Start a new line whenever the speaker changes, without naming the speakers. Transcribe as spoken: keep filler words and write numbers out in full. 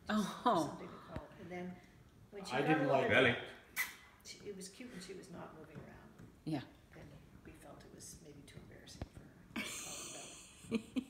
just
Oh.
something to call it. And then when she
I
got a
didn't
little
like
bit,
Really?
she, it was cute when she was not moving around.
Yeah.
Then we felt it was maybe too embarrassing for her to call it Belly.